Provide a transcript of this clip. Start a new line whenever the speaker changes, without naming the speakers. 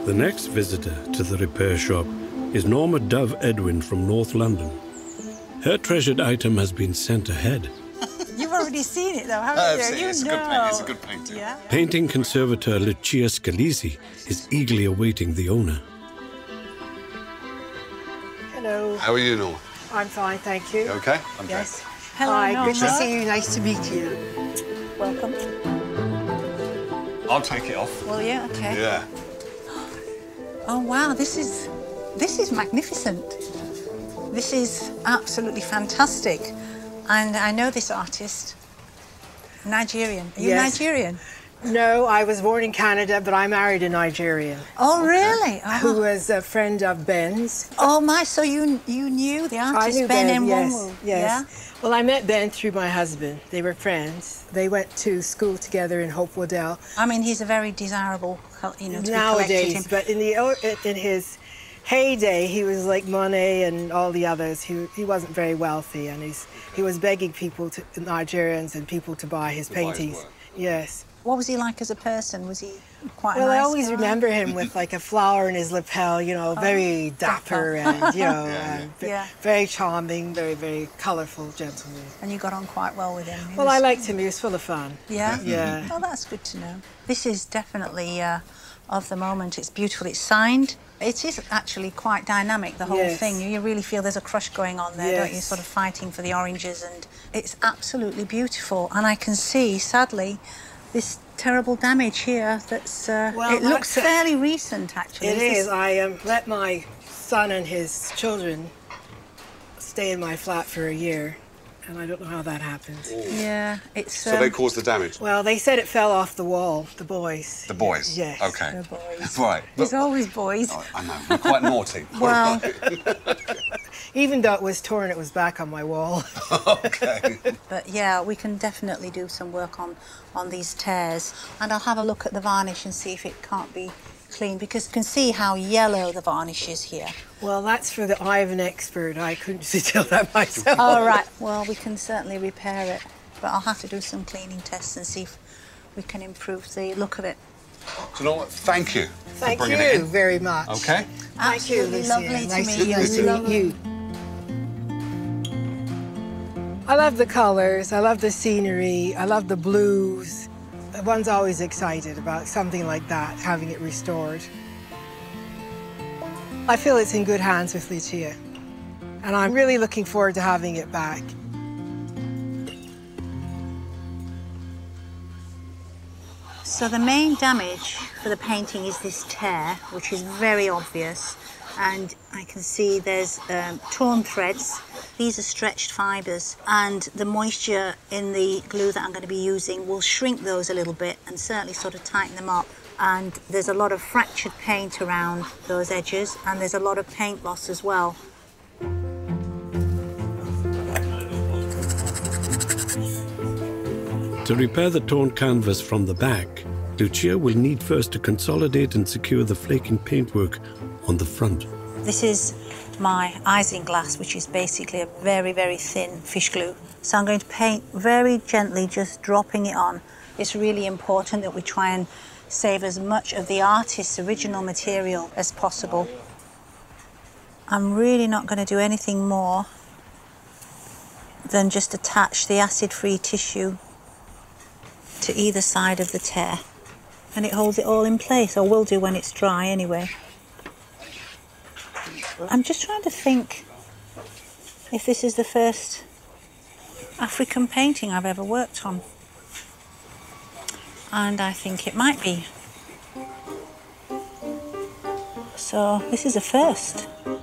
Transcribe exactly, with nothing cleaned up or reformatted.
The next visitor to the repair shop is Norma Dove Edwin from North London. Her treasured item has been sent ahead.
You've already seen it, though, haven't
I've
you?
seen it.
You
It's a
know.
good painting. It's a good painting.
Yeah.
Painting conservator Lucia Scalisi is eagerly awaiting the owner.
Hello.
How are you, Norma?
I'm fine, thank you.
You okay? I'm
Yes.
Hello,
Hi,
Norma.
good to see you. Nice to meet you.
Welcome.
good. I'll take it off.
Well, yeah, okay.
Yeah.
Oh, wow, this is... This is magnificent. This is absolutely fantastic. And I know this artist. Nigerian. Are you
Yes.
Nigerian?
No, I was born in Canada, but I married a Nigerian
Oh, really? Oh.
who was a friend of Ben's.
Oh, my, so you you knew the artist
I knew
Ben,
Ben, yes,
Nwomu?
yes.
Yeah?
Well, I met Ben through my husband. They were friends. They went to school together in Hope Waddell.
I mean, he's a very desirable, you know, to be
Nowadays,
collected.
but in the in his heyday, he was like Monet and all the others. He he wasn't very wealthy, and he's he was begging people, to, Nigerians and people, to buy his
To buy his
paintings.
work.
Yes.
What was he like as a person? Was he quite a
Well, I
nice
always
guy?
remember him with like a flower in his lapel, you know, very dapper and, you know,
Yeah,
and
yeah.
very charming, very, very colourful gentleman.
And you got on quite well with him. He
Well,
was-
I liked him. He was full of fun.
Yeah?
Yeah.
Oh, that's good to know. This is definitely uh, of the moment. It's beautiful. It's signed. It is actually quite dynamic, the whole
Yes.
thing. You really feel there's a crush going on there, don't you?
Yes.
Sort of fighting for the oranges, and it's absolutely beautiful. And I can see, sadly, this terrible damage here. That's uh,
Well,
it looks
that's-
fairly recent, actually.
It
This
is. I um, let my son and his children stay in my flat for a year, and I don't know how that happened.
Yeah, it's.
So
um,
they caused the damage?
Well, they said it fell off the wall, the boys.
The boys?
Yes.
Okay.
The boys.
Right.
There's always boys.
Oh, I know. We're quite naughty.
Well,
Even though it was torn, it was back on my wall.
Okay.
but yeah, we can definitely do some work on, on these tears. And I'll have a look at the varnish and see if it can't be clean, because you can see how yellow the varnish is here.
Well, that's for the eye of an expert. I couldn't tell that myself.
All right, well, we can certainly repair it, but I'll have to do some cleaning tests and see if we can improve the look of it.
So, Norma, thank you
Thank
for bringing it
you
in.
very much.
Okay.
Thank you,
Absolutely
Lucia.
lovely to
nice
meet
to,
you.
Nice to
Lovely.
meet you. I love the colours, I love the scenery, I love the blues. One's always excited about something like that, having it restored. I feel it's in good hands with Lucia, and I'm really looking forward to having it back.
So the main damage for the painting is this tear, which is very obvious. And I can see there's um, torn threads. These are stretched fibres, and the moisture in the glue that I'm going to be using will shrink those a little bit and certainly sort of tighten them up. And there's a lot of fractured paint around those edges, and there's a lot of paint loss as well.
To repair the torn canvas from the back, Lucia will need first to consolidate and secure the flaking paintwork on the front.
This is my isinglass, which is basically a very, very thin fish glue. So I'm going to paint very gently, just dropping it on. It's really important that we try and save as much of the artist's original material as possible. I'm really not going to do anything more than just attach the acid-free tissue to either side of the tear. And it holds it all in place, or will do when it's dry anyway. I'm just trying to think if this is the first African painting I've ever worked on. And I think it might be. So this is a first.